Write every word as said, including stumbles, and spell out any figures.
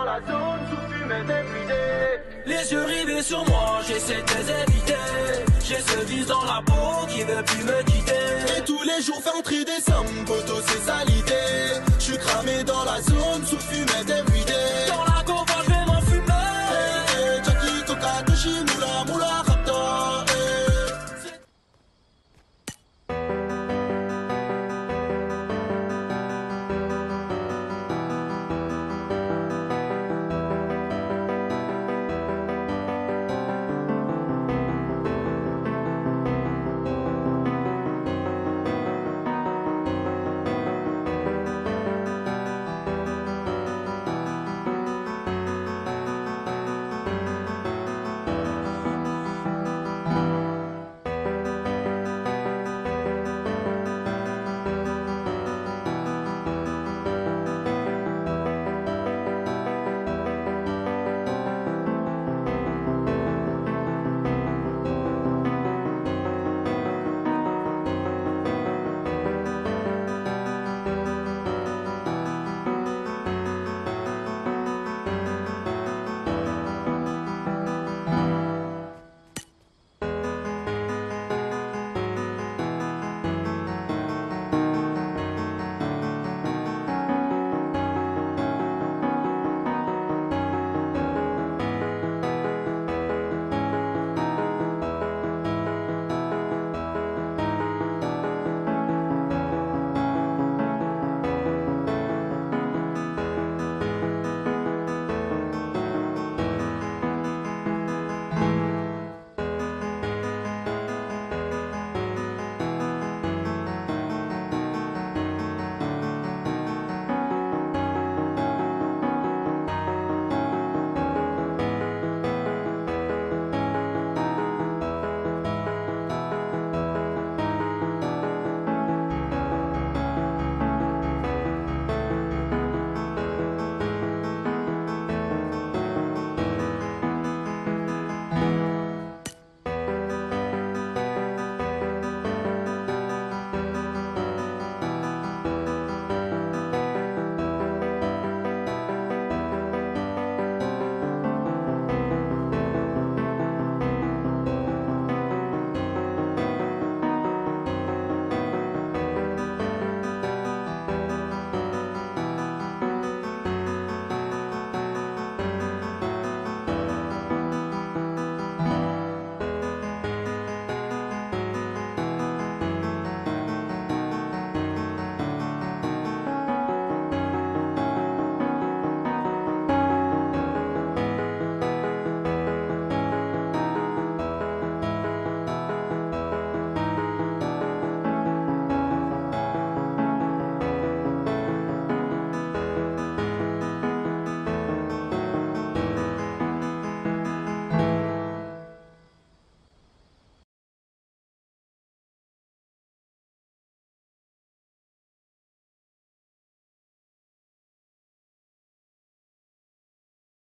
dans la zone, sous fumée débridée. Les yeux rivés sur moi, j'essaie de les éviter. J'ai ce vice dans la peau qui veut plus me quitter. Et tous les jours fait entrer des sommes, poteau c'est ça l'idée. J'suis cramé dans la zone, sous fumée débridée.